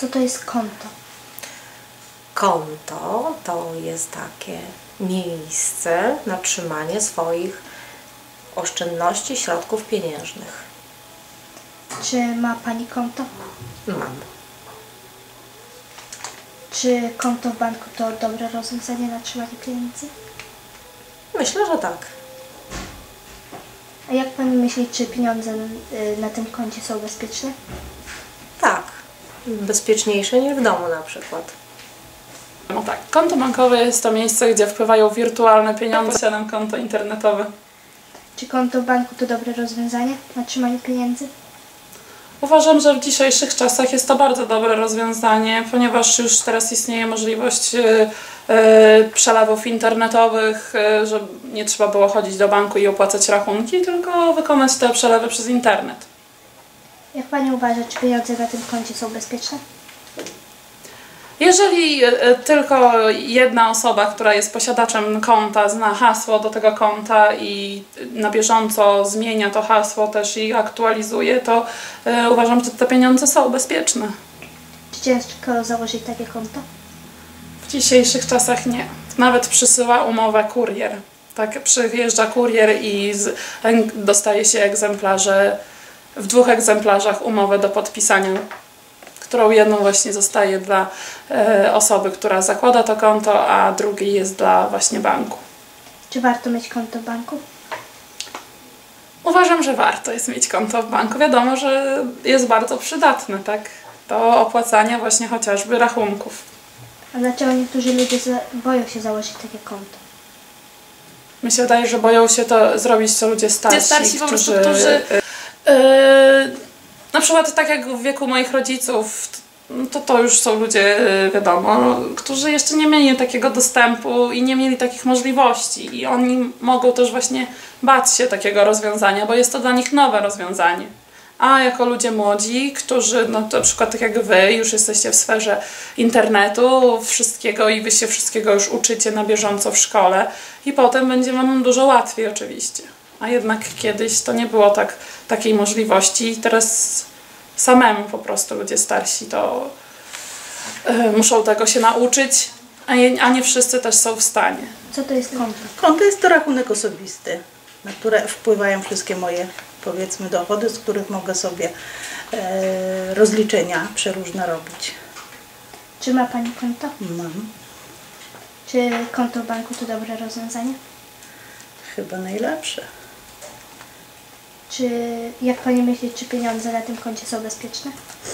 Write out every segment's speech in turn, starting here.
Co to jest konto? Konto to jest takie miejsce na trzymanie swoich oszczędności, środków pieniężnych. Czy ma Pani konto? Mam. Czy konto w banku to dobre rozwiązanie na trzymanie pieniędzy? Myślę, że tak. A jak Pani myśli, czy pieniądze na tym koncie są bezpieczne? Tak. Bezpieczniejsze niż w domu na przykład. No tak, konto bankowe jest to miejsce, gdzie wpływają wirtualne pieniądze. Posiadam konto internetowe. Czy konto w banku to dobre rozwiązanie na trzymanie pieniędzy? Uważam, że w dzisiejszych czasach jest to bardzo dobre rozwiązanie, ponieważ już teraz istnieje możliwość przelewów internetowych, że nie trzeba było chodzić do banku i opłacać rachunki, tylko wykonać te przelewy przez internet. Jak Pani uważa, czy pieniądze na tym koncie są bezpieczne? Jeżeli tylko jedna osoba, która jest posiadaczem konta, zna hasło do tego konta i na bieżąco zmienia to hasło też i aktualizuje, to uważam, że te pieniądze są bezpieczne. Czy ciężko założyć takie konto? W dzisiejszych czasach nie. Nawet przysyła umowę kurier. Tak, przyjeżdża kurier i dostaje się egzemplarze, w 2 egzemplarzach umowę do podpisania, którą jedną właśnie zostaje dla osoby, która zakłada to konto, a drugi jest dla właśnie banku. Czy warto mieć konto w banku? Uważam, że warto jest mieć konto w banku. Wiadomo, że jest bardzo przydatne, tak? Do opłacania właśnie chociażby rachunków. A dlaczego niektórzy ludzie boją się założyć takie konto? Mi się wydaje, że boją się to zrobić to ludzie starsi, którzy na przykład tak jak w wieku moich rodziców, to już są ludzie, wiadomo, którzy jeszcze nie mieli takiego dostępu i nie mieli takich możliwości i oni mogą też właśnie bać się takiego rozwiązania, bo jest to dla nich nowe rozwiązanie. A jako ludzie młodzi, którzy na przykład tak jak wy już jesteście w sferze internetu, wszystkiego i wy się wszystkiego już uczycie na bieżąco w szkole i potem będzie wam dużo łatwiej oczywiście. A jednak kiedyś to nie było takiej możliwości i teraz samemu po prostu ludzie starsi to muszą tego się nauczyć, a nie wszyscy też są w stanie. Co to jest konto? Konto jest to rachunek osobisty, na które wpływają wszystkie moje, powiedzmy, dochody, z których mogę sobie rozliczenia przeróżne robić. Czy ma Pani konto? Mam. Czy konto w banku to dobre rozwiązanie? Chyba najlepsze. Czy, jak Pani myśli, czy pieniądze na tym koncie są bezpieczne?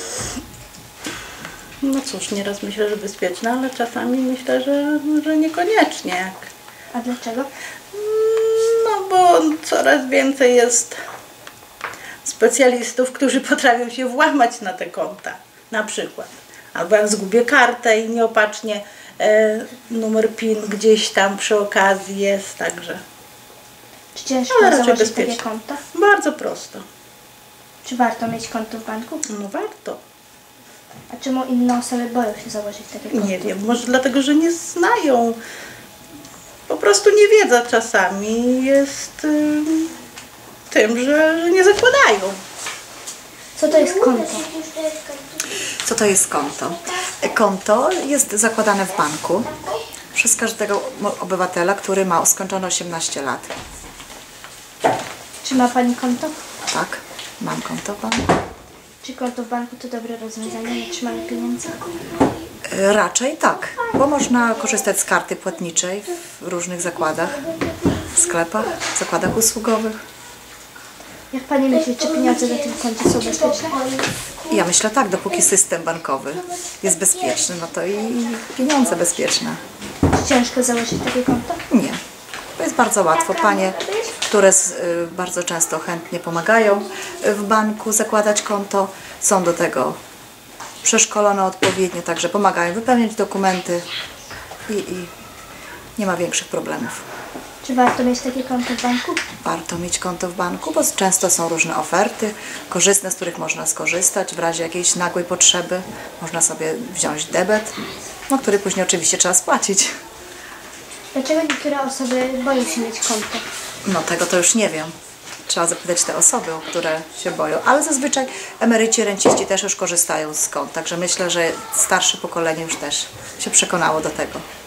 No cóż, nieraz myślę, że bezpieczne, ale czasami myślę, że niekoniecznie. A dlaczego? No bo coraz więcej jest specjalistów, którzy potrafią się włamać na te konta, na przykład. Albo jak zgubię kartę i nieopatrznie numer PIN gdzieś tam przy okazji jest, także. Czy ciężko Ale raczej założyć bezpiecznie. takie konto? Bardzo prosto. Czy warto mieć konto w banku? No warto. A czemu inne osoby boją się założyć takie konto? Nie wiem, może dlatego, że nie znają. Po prostu niewiedza czasami jest tym, że nie zakładają. Co to jest konto? Co to jest konto? Konto jest zakładane w banku przez każdego obywatela, który ma skończone 18 lat. Czy ma Pani konto? Tak, mam konto w banku. Czy konto w banku to dobre rozwiązanie na trzymanie pieniędzy? Raczej tak, bo można korzystać z karty płatniczej w różnych zakładach, w sklepach, zakładach usługowych. Jak Pani myśli, czy pieniądze na tym koncie są bezpieczne? Ja myślę tak, dopóki system bankowy jest bezpieczny, no to i pieniądze bezpieczne. Czy ciężko założyć takie konto? Nie, to jest bardzo łatwo. Panie, które bardzo często chętnie pomagają w banku zakładać konto, są do tego przeszkolone odpowiednio, także pomagają wypełniać dokumenty i nie ma większych problemów. Czy warto mieć takie konto w banku? Warto mieć konto w banku, bo często są różne oferty korzystne, z których można skorzystać w razie jakiejś nagłej potrzeby. Można sobie wziąć debet, no, który później oczywiście trzeba spłacić. Dlaczego niektóre osoby boją się mieć konto? No tego to już nie wiem. trzeba zapytać te osoby, o które się boją. Ale zazwyczaj emeryci, renciści też już korzystają z kont, także myślę, że starsze pokolenie już też się przekonało do tego.